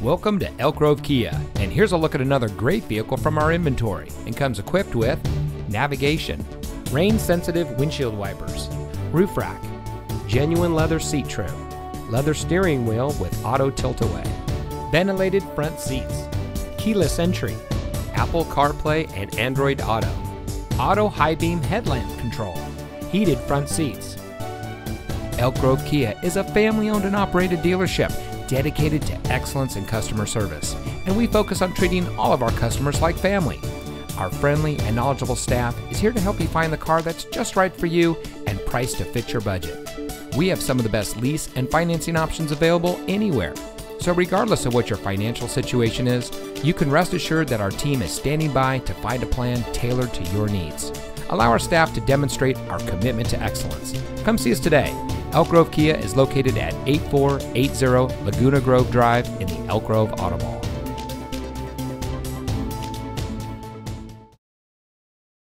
Welcome to Elk Grove Kia, and here's a look at another great vehicle from our inventory, and comes equipped with navigation, rain-sensitive windshield wipers, roof rack, genuine leather seat trim, leather steering wheel with auto tilt-away, ventilated front seats, keyless entry, Apple CarPlay and Android Auto, auto high beam headlamp control, heated front seats. Elk Grove Kia is a family-owned and operated dealership dedicated to excellence in customer service, and we focus on treating all of our customers like family. Our friendly and knowledgeable staff is here to help you find the car that's just right for you and priced to fit your budget. We have some of the best lease and financing options available anywhere. So regardless of what your financial situation is, you can rest assured that our team is standing by to find a plan tailored to your needs. Allow our staff to demonstrate our commitment to excellence. Come see us today. Elk Grove Kia is located at 8480 Laguna Grove Drive in the Elk Grove Auto Mall.